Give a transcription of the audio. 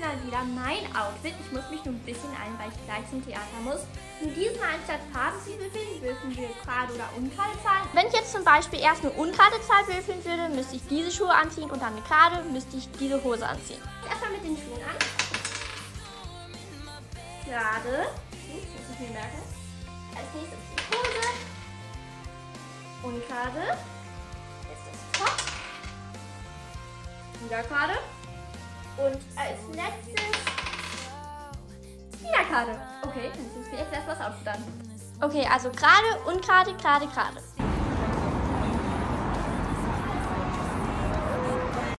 mal wieder mein Outfit. Ich muss mich nur ein bisschen ein, weil ich gleich zum Theater muss. Und diesmal anstatt Farben zu würfeln, würfeln wir gerade oder ungerade Zahlen. Wenn ich jetzt zum Beispiel erst eine ungerade Zahl würfeln würde, müsste ich diese Schuhe anziehen und dann eine gerade, müsste ich diese Hose anziehen. Erstmal mit den Schuhen an. Gerade. Das muss ich mir merken. Als nächstes die Hose. Ungerade. Jetzt das Top. Wieder gerade. Und als letztes wieder gerade. Okay, dann ist jetzt erst was Outfit an. Okay, also gerade, ungerade, gerade, gerade.